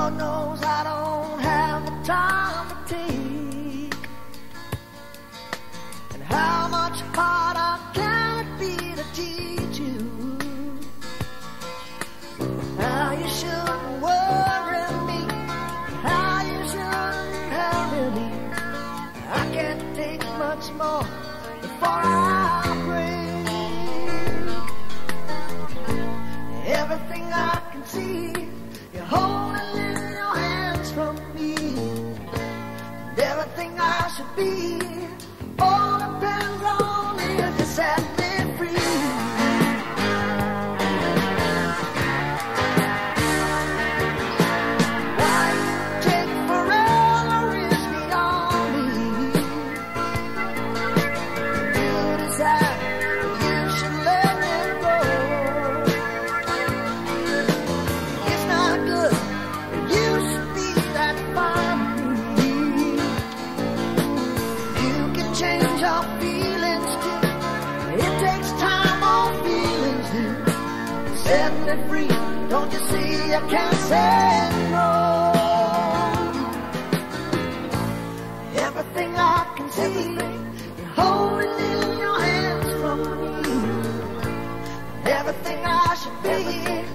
Lord knows I don't have the time to take. And how much harder can it be to teach you? How you shouldn't worry me, how you shouldn't hurry me. I can't take much more before I break. Everything I can see, you're holding in your hands from me. And everything I should be, all depends on if you set me free. Why take forever risking on me? You decide you should let it go. It's not good, you should be that fine with me. You can change your feelings too. It takes time, all feelings do. Set me free, don't you see I can't say no. Everything I can see, you're holding in your hands from me. Everything I should be,